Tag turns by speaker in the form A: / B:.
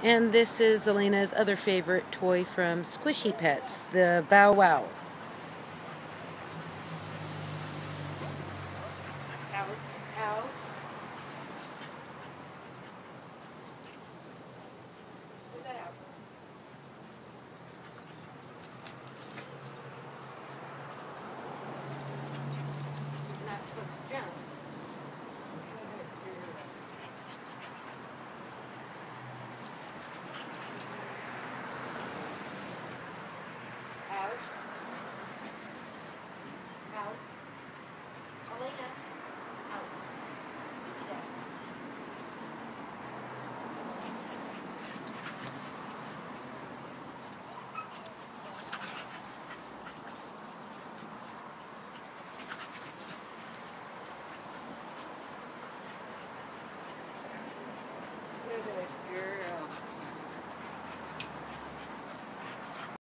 A: And this is Elena's other favorite toy from Squishy Pets, the Bow Wow.